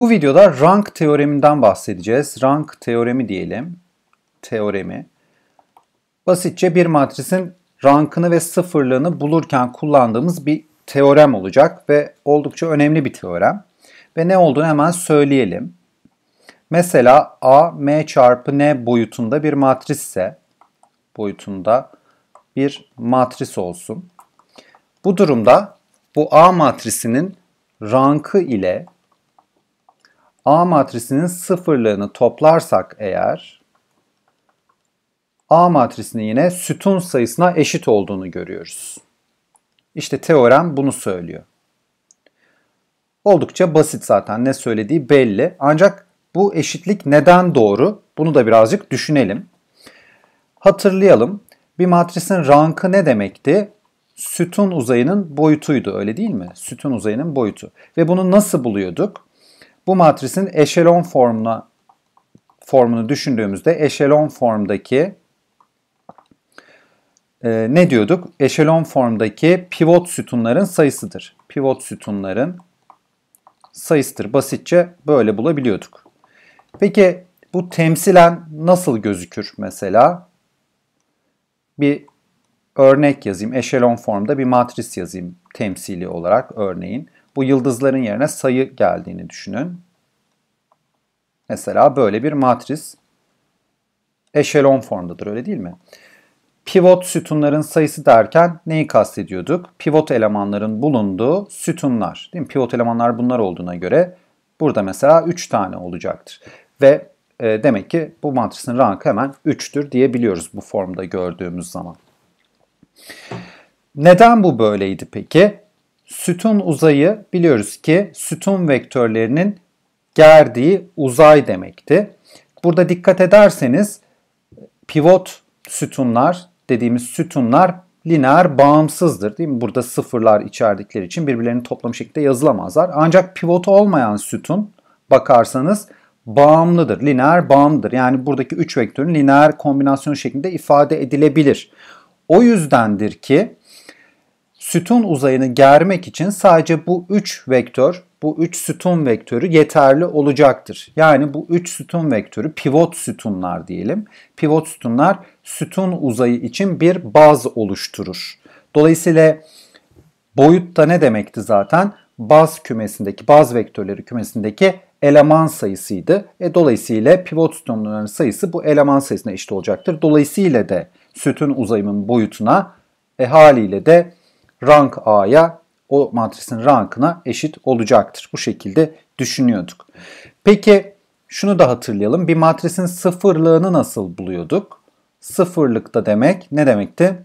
Bu videoda rank teoreminden bahsedeceğiz. Rank teoremi diyelim. Teoremi. Basitçe bir matrisin rankını ve sıfırlığını bulurken kullandığımız bir teorem olacak ve oldukça önemli bir teorem. Ve ne olduğunu hemen söyleyelim. Mesela A, M çarpı N boyutunda bir matris olsun. Bu durumda bu A matrisinin rankı ile A matrisinin sıfırlığını toplarsak eğer A matrisinin yine sütun sayısına eşit olduğunu görüyoruz. İşte teorem bunu söylüyor. Oldukça basit zaten, ne söylediği belli. Ancak bu eşitlik neden doğru? Bunu da birazcık düşünelim. Hatırlayalım. Bir matrisin rankı ne demekti? Sütun uzayının boyutuydu, öyle değil mi? Sütun uzayının boyutu. Ve bunu nasıl buluyorduk? Bu matrisin eşelon formunu düşündüğümüzde eşelon formdaki ne diyorduk? Eşelon formdaki pivot sütunların sayısıdır. Pivot sütunların sayısıdır. Basitçe böyle bulabiliyorduk. Peki bu temsilen nasıl gözükür mesela? Bir örnek yazayım. Eşelon formda bir matris yazayım temsili olarak örneğin. Bu yıldızların yerine sayı geldiğini düşünün. Mesela böyle bir matris eşelon formdadır, öyle değil mi? Pivot sütunların sayısı derken neyi kastediyorduk? Pivot elemanların bulunduğu sütunlar. Değil mi? Pivot elemanlar bunlar olduğuna göre burada mesela 3 tane olacaktır. Ve demek ki bu matrisin rankı hemen 3'tür diyebiliyoruz bu formda gördüğümüz zaman. Neden bu böyleydi peki? Sütun uzayı biliyoruz ki sütun vektörlerinin gerdiği uzay demekti. Burada dikkat ederseniz pivot sütunlar dediğimiz sütunlar lineer bağımsızdır, değil mi? Burada sıfırlar içerdikleri için birbirlerini toplamış şekilde yazılamazlar. Ancak pivot olmayan sütun bakarsanız bağımlıdır, lineer bağımlıdır. Yani buradaki 3 vektörün lineer kombinasyon şeklinde ifade edilebilir. O yüzdendir ki sütun uzayını germek için sadece bu 3 vektör, bu 3 sütun vektörü yeterli olacaktır. Yani bu 3 sütun vektörü pivot sütunlar diyelim. Pivot sütunlar sütun uzayı için bir baz oluşturur. Dolayısıyla boyut da ne demekti zaten? Baz vektörleri kümesindeki eleman sayısıydı. Dolayısıyla pivot sütunların sayısı bu eleman sayısına eşit olacaktır. Dolayısıyla da sütun uzayının boyutuna haliyle de rank A'ya, o matrisin rankına eşit olacaktır. Bu şekilde düşünüyorduk. Peki şunu da hatırlayalım. Bir matrisin sıfırlığını nasıl buluyorduk? Sıfırlık da demek ne demekti?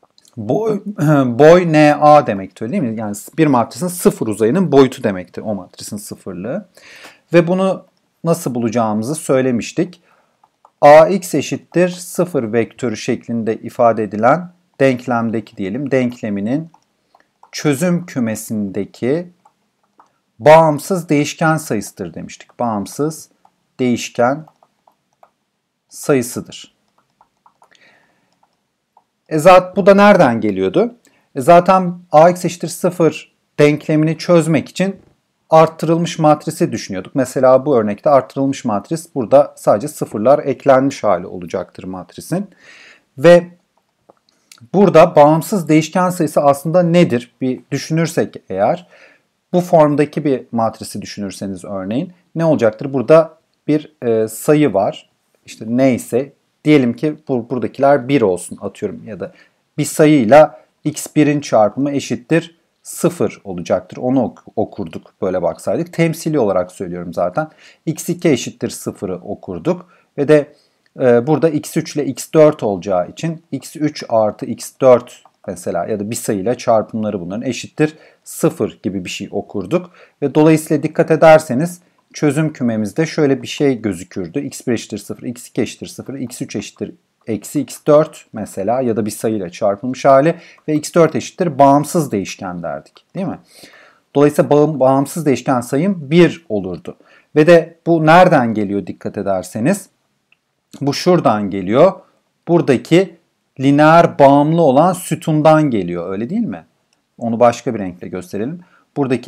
Boy NA demekti, öyle değil mi? Yani bir matrisin sıfır uzayının boyutu demekti o matrisin sıfırlığı. Ve bunu nasıl bulacağımızı söylemiştik. AX eşittir 0 vektörü şeklinde ifade edilen denklemdeki diyelim denkleminin çözüm kümesindeki bağımsız değişken sayısıdır demiştik. Bağımsız değişken sayısıdır. Bu da nereden geliyordu? Zaten AX eşittir 0 denklemini çözmek için arttırılmış matrisi düşünüyorduk. Mesela bu örnekte arttırılmış matris burada sadece sıfırlar eklenmiş hali olacaktır matrisin. Ve burada bağımsız değişken sayısı aslında nedir? Bir düşünürsek eğer, bu formdaki bir matrisi düşünürseniz örneğin ne olacaktır? Burada bir sayı var. İşte neyse diyelim ki buradakiler 1 olsun atıyorum ya da bir sayıyla x1'in çarpımı eşittir 0 olacaktır. Onu okurduk böyle baksaydık. Temsili olarak söylüyorum zaten. x2 eşittir 0'ı okurduk ve de burada x3 ile x4 olacağı için x3 artı x4 mesela ya da bir sayıyla çarpımları bunların eşittir 0 gibi bir şey okurduk. Ve dolayısıyla dikkat ederseniz çözüm kümemizde şöyle bir şey gözükürdü. x1 eşittir 0, x2 eşittir 0, x3 eşittir eksi x4 mesela ya da bir sayıyla çarpılmış hali ve x4 eşittir bağımsız değişken derdik, değil mi? Dolayısıyla bağımsız değişken sayım 1 olurdu. Ve de bu nereden geliyor dikkat ederseniz? Bu şuradan geliyor. Buradaki lineer bağımlı olan sütundan geliyor, öyle değil mi? Onu başka bir renkle gösterelim. Buradaki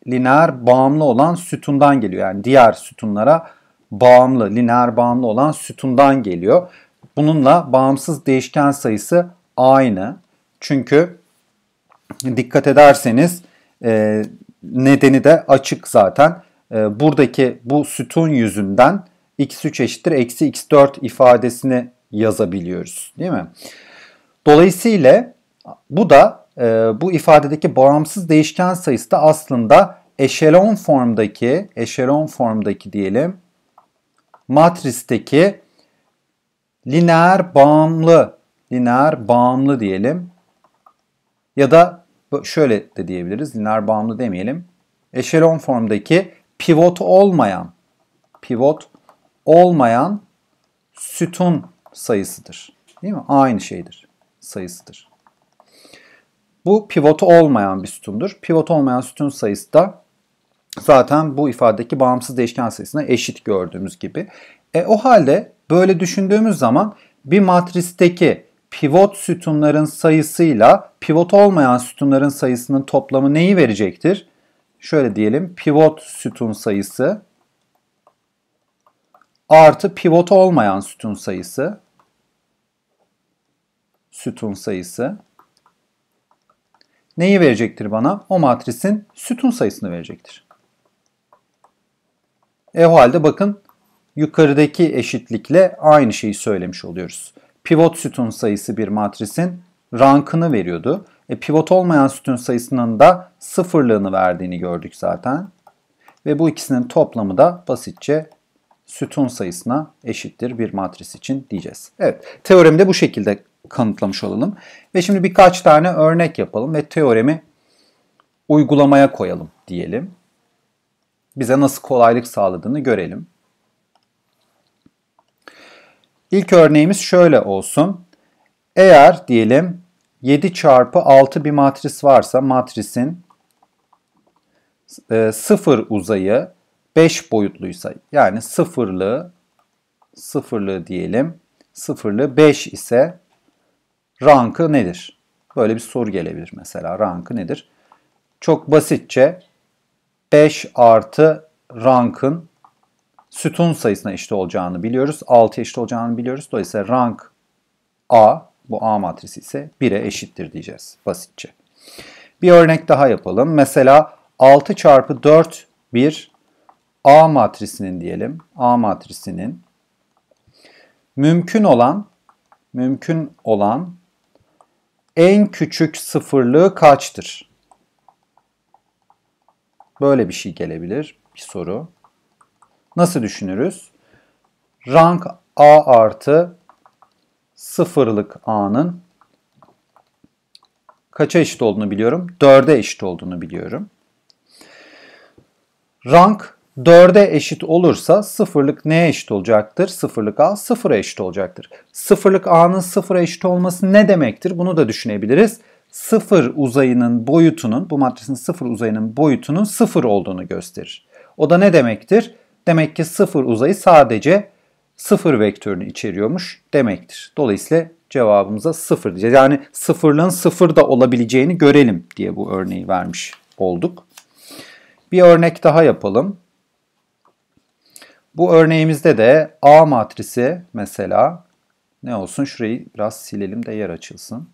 lineer bağımlı olan sütundan geliyor. Yani diğer sütunlara bağımlı, lineer bağımlı olan sütundan geliyor. Bununla bağımsız değişken sayısı aynı. Çünkü dikkat ederseniz nedeni de açık zaten. Buradaki bu sütun yüzünden x3 eşittir eksi x4 ifadesini yazabiliyoruz, değil mi? Dolayısıyla bu da bu ifadedeki bağımsız değişken sayısı da aslında eşelon formdaki diyelim matristeki lineer bağımlı diyelim ya da şöyle de diyebiliriz, lineer bağımlı demeyelim. Eşelon formdaki pivot olmayan sütun sayısıdır. Değil mi? Aynı şeydir. Sayısıdır. Bu pivotu olmayan bir sütundur. Pivot olmayan sütun sayısı da zaten bu ifadedeki bağımsız değişken sayısına eşit gördüğümüz gibi. O halde böyle düşündüğümüz zaman bir matristeki pivot sütunların sayısıyla pivot olmayan sütunların sayısının toplamı neyi verecektir? Şöyle diyelim, pivot sütun sayısı artı pivot olmayan sütun sayısı neyi verecektir bana? O matrisin sütun sayısını verecektir. O halde bakın yukarıdaki eşitlikle aynı şeyi söylemiş oluyoruz. Pivot sütun sayısı bir matrisin rankını veriyordu. Pivot olmayan sütun sayısının da sıfırlığını verdiğini gördük zaten. Ve bu ikisinin toplamı da basitçe sütun sayısına eşittir bir matris için diyeceğiz. Evet, teoremi de bu şekilde kanıtlamış olalım. Ve şimdi birkaç tane örnek yapalım ve teoremi uygulamaya koyalım diyelim. Bize nasıl kolaylık sağladığını görelim. İlk örneğimiz şöyle olsun. Eğer diyelim 7 çarpı 6 bir matris varsa matrisin 0 uzayı 5 boyutluysa yani sıfırlığı diyelim, sıfırlığı 5 ise rankı nedir? Böyle bir soru gelebilir mesela. Rankı nedir? Çok basitçe 5 artı rankın sütun sayısına eşit olacağını biliyoruz. 6'ya eşit olacağını biliyoruz. Dolayısıyla rank A, bu A matrisi ise 1'e eşittir diyeceğiz basitçe. Bir örnek daha yapalım. Mesela 6 çarpı 4 bir A matrisinin diyelim. A matrisinin mümkün olan en küçük sıfırlığı kaçtır? Böyle bir şey gelebilir bir soru. Nasıl düşünürüz? Rank A artı sıfırlık A'nın kaça eşit olduğunu biliyorum? 4'e eşit olduğunu biliyorum. Rank 4'e eşit olursa sıfırlık neye eşit olacaktır? Sıfırlık A sıfıra eşit olacaktır. Sıfırlık A'nın sıfıra eşit olması ne demektir? Bunu da düşünebiliriz. Sıfır uzayının boyutunun, bu matrisin sıfır uzayının boyutunun sıfır olduğunu gösterir. O da ne demektir? Demek ki sıfır uzayı sadece sıfır vektörünü içeriyormuş demektir. Dolayısıyla cevabımıza sıfır diyeceğiz. Yani sıfırlığın sıfır da olabileceğini görelim diye bu örneği vermiş olduk. Bir örnek daha yapalım. Bu örneğimizde de A matrisi mesela ne olsun? Şurayı biraz silelim de yer açılsın.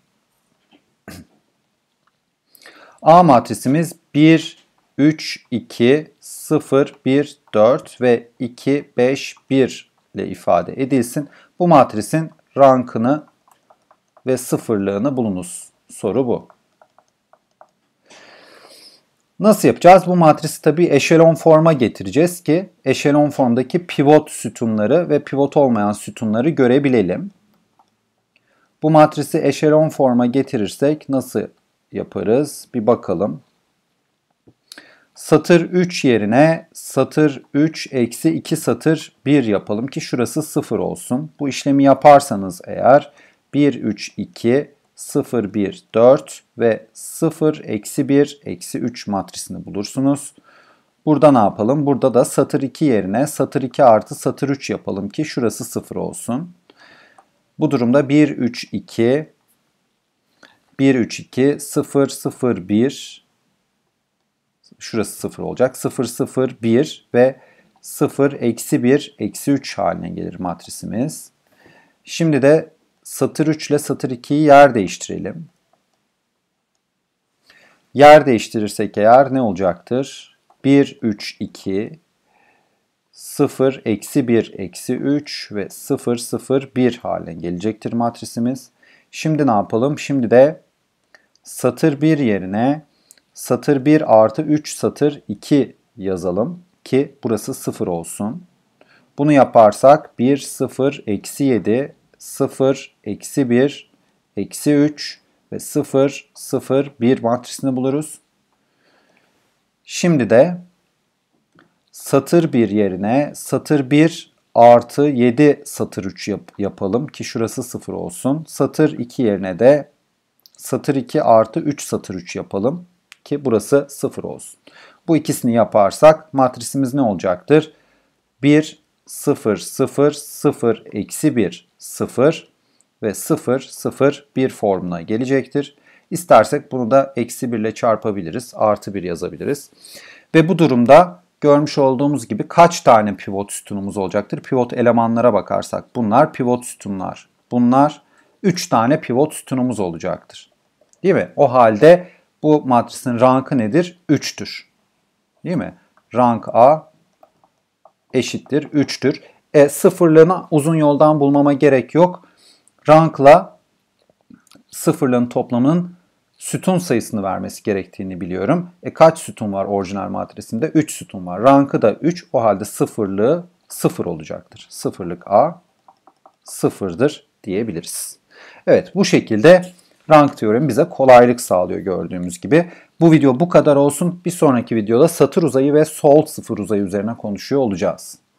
A matrisimiz 1, 3, 2, 0, 1, 4 ve 2, 5, 1 ile ifade edilsin. Bu matrisin rankını ve sıfırlığını bulunuz. Soru bu. Nasıl yapacağız? Bu matrisi tabii eşelon forma getireceğiz ki eşelon formdaki pivot sütunları ve pivot olmayan sütunları görebilelim. Bu matrisi eşelon forma getirirsek nasıl yaparız? Bir bakalım. Satır 3 yerine satır 3 eksi 2 satır 1 yapalım ki şurası 0 olsun. Bu işlemi yaparsanız eğer 1, 3, 2, 0, 1, 4 ve 0, eksi 1, eksi 3 matrisini bulursunuz. Burada ne yapalım? Burada da satır 2 yerine satır 2 artı satır 3 yapalım ki şurası 0 olsun. Bu durumda 1, 3, 2, 1, 3, 2, 0, 0, 1. Şurası 0 olacak. 0, 0, 1 ve 0, eksi 1, eksi 3 haline gelir matrisimiz. Şimdi de satır 3 ile satır 2'yi yer değiştirelim. Yer değiştirirsek eğer ne olacaktır? 1, 3, 2, 0, eksi 1, eksi 3 ve 0, 0, 1 haline gelecektir matrisimiz. Şimdi ne yapalım? Şimdi de satır 1 yerine satır 1 artı 3 satır 2 yazalım ki burası 0 olsun. Bunu yaparsak 1, 0, eksi 7, 0, eksi 1, eksi 3 ve 0, 0, 1 matrisini buluruz. Şimdi de satır 1 yerine satır 1 artı 7 satır 3 yapalım ki şurası 0 olsun. Satır 2 yerine de satır 2 artı 3 satır 3 yapalım ki burası 0 olsun. Bu ikisini yaparsak matrisimiz ne olacaktır? 1, 0, 0, 0, eksi 1, 0 ve 0, 0, 1 formuna gelecektir. İstersek bunu da eksi 1 ile çarpabiliriz. Artı 1 yazabiliriz. Ve bu durumda görmüş olduğumuz gibi kaç tane pivot sütunumuz olacaktır? Pivot elemanlara bakarsak bunlar pivot sütunlar. Bunlar 3 tane pivot sütunumuz olacaktır. Değil mi? O halde bu matrisin rankı nedir? 3'tür. Değil mi? Rank A eşittir 3'tür. Sıfırlığını uzun yoldan bulmama gerek yok. Rankla sıfırlığın toplamının sütun sayısını vermesi gerektiğini biliyorum. Kaç sütun var orijinal matrisimde? 3 sütun var. Rankı da 3. O halde sıfırlığı 0 olacaktır. Sıfırlık A sıfırdır diyebiliriz. Evet, bu şekilde rank teoremi bize kolaylık sağlıyor gördüğümüz gibi. Bu video bu kadar olsun. Bir sonraki videoda satır uzayı ve sol sıfır uzayı üzerine konuşuyor olacağız.